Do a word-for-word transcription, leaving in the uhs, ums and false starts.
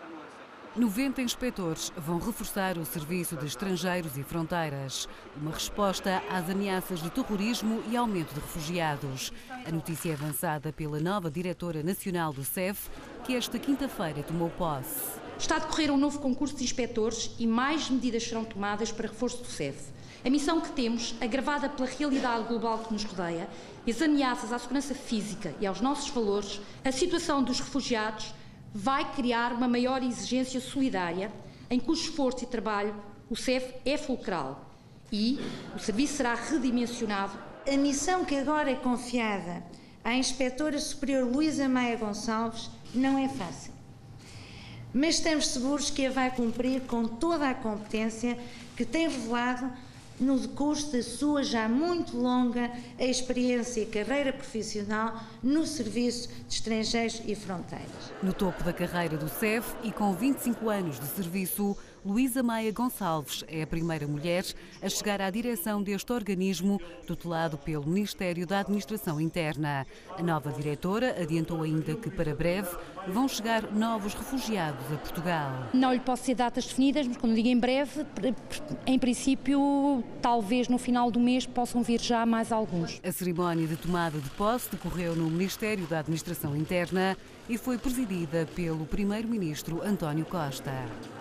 noventa inspectores vão reforçar o Serviço de Estrangeiros e Fronteiras, uma resposta às ameaças de terrorismo e aumento de refugiados. A notícia é avançada pela nova diretora nacional do S E F, que esta quinta-feira tomou posse. Está a decorrer um novo concurso de inspectores e mais medidas serão tomadas para reforço do S E F. A missão que temos, agravada pela realidade global que nos rodeia, e as ameaças à segurança física e aos nossos valores, a situação dos refugiados, vai criar uma maior exigência solidária, em cujo esforço e trabalho o S E F é fulcral e o serviço será redimensionado. A missão que agora é confiada à Inspetora Superior Luísa Maia Gonçalves não é fácil, mas estamos seguros que a vai cumprir com toda a competência que tem revelado no decurso da sua já muito longa experiência e carreira profissional no Serviço de Estrangeiros e Fronteiras. No topo da carreira do S E F e com vinte e cinco anos de serviço, Luísa Maia Gonçalves é a primeira mulher a chegar à direção deste organismo, tutelado pelo Ministério da Administração Interna. A nova diretora adiantou ainda que, para breve, vão chegar novos refugiados a Portugal. Não lhe posso ser datas definidas, mas quando digo em breve, em princípio, talvez no final do mês possam vir já mais alguns. A cerimónia de tomada de posse decorreu no Ministério da Administração Interna e foi presidida pelo primeiro-ministro António Costa.